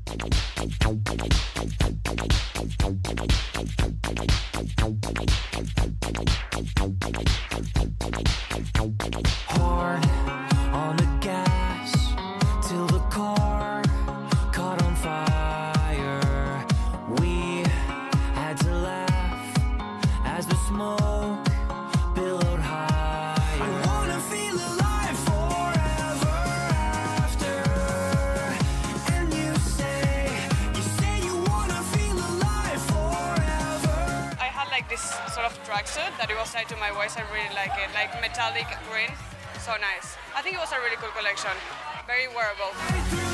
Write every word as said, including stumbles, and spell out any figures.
Hard on the gas till the car caught on fire. We had to laugh as the smoke billowed higher. I wanna feel alive forever after. And you say, you say you wanna feel alive forever. I had like this sort of tracksuit that it was tied to my waist. I really like it, like metallic green, so nice. I think it was a really cool collection, very wearable.